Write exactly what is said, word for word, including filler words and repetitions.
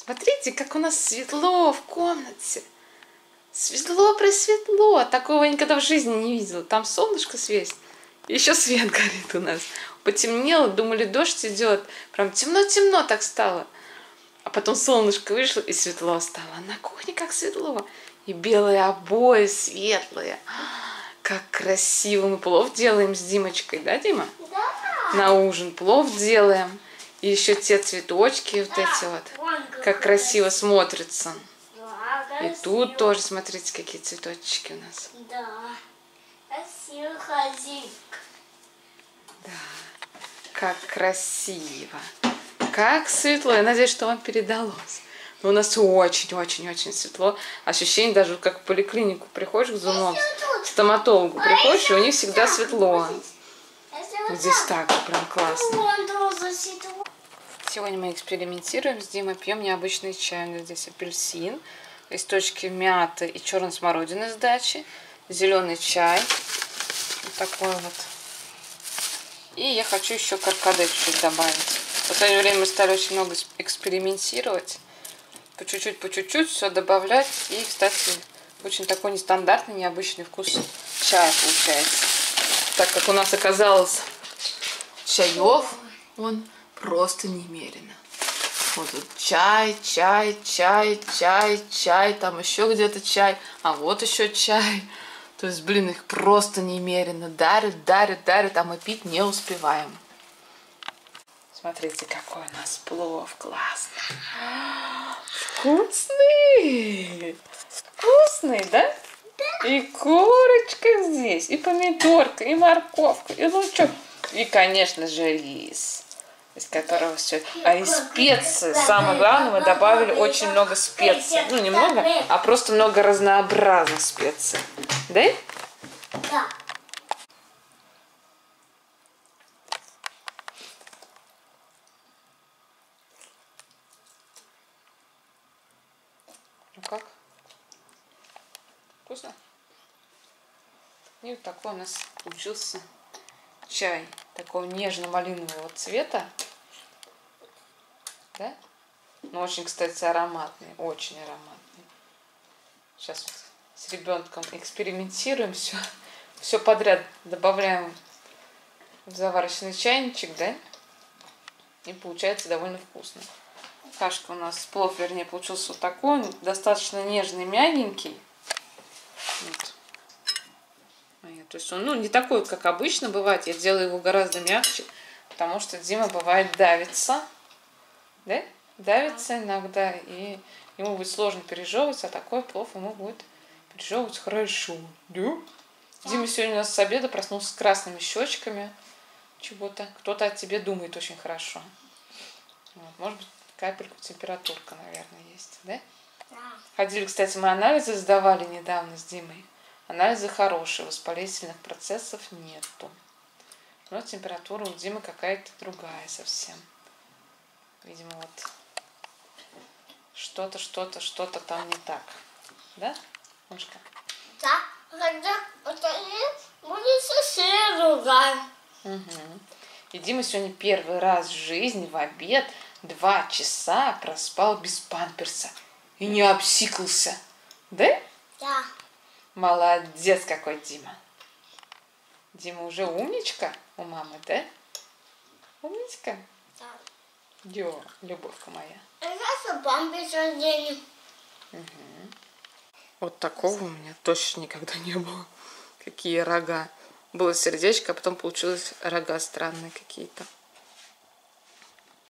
Смотрите, как у нас светло в комнате. Светло-пресветло. Такого я никогда в жизни не видела. Там солнышко светит. Еще свет горит у нас. Потемнело, думали, дождь идет. Прям темно-темно так стало. А потом солнышко вышло и светло стало. На кухне как светло. И белые обои светлые. Как красиво. Мы плов делаем с Димочкой, да, Дима? Да. На ужин плов делаем. И еще те цветочки вот эти вот. Как красиво смотрится. И тут тоже, смотрите, какие цветочки у нас. Да. Красиво ходить. Да. Как красиво. Как светло. Я надеюсь, что вам передалось. Но у нас очень-очень-очень светло. Ощущение даже, как в поликлинику приходишь к зубному стоматологу, приходишь, и у них всегда светло. Вот здесь так, прям классно. Сегодня мы экспериментируем с Димой, пьем необычный чай. У нас здесь апельсин, листочки мяты и черной смородины с дачи, зеленый чай, вот такой вот. И я хочу еще каркаде чуть-чуть добавить. В последнее время мы стали очень много экспериментировать, по чуть-чуть, по чуть-чуть все добавлять. И, кстати, очень такой нестандартный, необычный вкус чая получается. Так как у нас оказалось чаев, он просто немерено. Вот тут чай, чай, чай, чай, чай, там еще где-то чай, а вот еще чай. То есть, блин, их просто немерено. Дарят, дарят, дарят, а мы пить не успеваем. Смотрите, какой у нас плов классный. Вкусный! Вкусный, да? И курочка здесь, и помидорка, и морковка, и лучок. И, конечно же, рис, из которого все. А из специй, самое главное, мы добавили очень много специй. Ну, не много, а просто много разнообразных специй. Да? Да. Ну как? Вкусно? И вот такой у нас получился чай такого нежно-малинового цвета. Да? Ну, очень, кстати, ароматный. Очень ароматный. Сейчас вот с ребенком экспериментируем. Все, все подряд добавляем в заварочный чайничек, да? И получается довольно вкусно. Кашка у нас, плов, вернее, получился вот такой. Он достаточно нежный, мягенький. Вот. То есть он, ну, не такой, как обычно бывает. Я делаю его гораздо мягче, потому что Дима бывает давится. Да? Давится иногда, и ему будет сложно пережевывать, а такой плов ему будет пережевывать хорошо. Да? Дима сегодня у нас с обеда проснулся с красными щечками. Чего-то. Кто-то о тебе думает очень хорошо. Вот. Может быть, капельку температурка, наверное, есть. Да? Да. Ходили, кстати, мы анализы сдавали недавно с Димой. Анализы хорошие, воспалительных процессов нету. Но температура у Димы какая-то другая совсем. Видимо, вот что-то, что-то, что-то там не так. Да, мышка? Да, когда будет совсем другая. Угу. И Дима сегодня первый раз в жизни в обед два часа проспал без памперса. И не обсикался. Да? Да. Молодец какой Дима. Дима уже умничка у мамы, да? Умничка? Да. Йо, любовка моя. Я памперс одену. Угу. Вот такого у меня точно никогда не было. Какие рога. Было сердечко, а потом получилось рога странные какие-то.